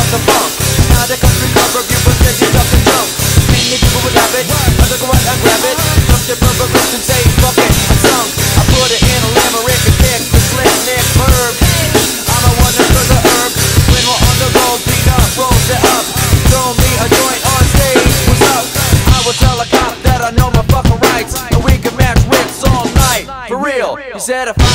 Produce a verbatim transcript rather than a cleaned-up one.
the funk. Now there comes recover, you will steady drop the jump. Many people would have it, others go out and grab it. Some step over wrist and say, fuck it, I'm sunk. I put it in a limerick and kick the slick neck verb. I'm a one for the herb. When we're on the road, beat up, rolls it up. Throw me a joint on stage, what's up? I will tell a cop that I know my fucking rights, and we can match rips all night. For real, he said if I